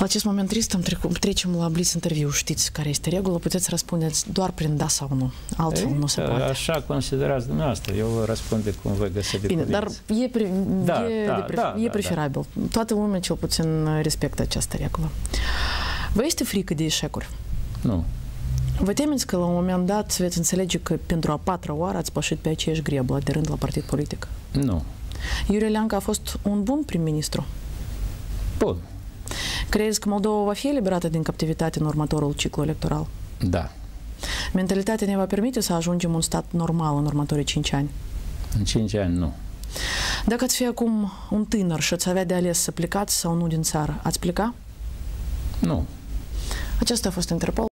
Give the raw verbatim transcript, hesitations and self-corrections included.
La acest moment trist trecem la blitz interviu. Știți care este regula? Puteți răspundeți doar prin da sau nu. Altfel Ei, nu se poate. Așa considerați dumneavoastră. Eu vă răspunde cum voi găsi de Bine, dar e, pre da, e, da, de pre da, e da, preferabil. Da. Toată lumea cel puțin respectă această regulă. Vă este frică de eșecuri? Nu. Vă temeți că la un moment dat veți înțelege că pentru a patra oară ați pășit pe aceeași greblă, aderând la partid politic? Nu. Iurie Leancă a fost un bun prim-ministru? Bun. Crezi că Moldova va fi eliberată din captivitate în următorul ciclu electoral? Da. Mentalitatea ne va permite să ajungem un stat normal în următorii cinci ani? În cinci ani, nu. Dacă ați fi acum un tânăr și ați avea de ales să plecați sau nu din țară, ați pleca? Nu. Acesta a fost Interpol.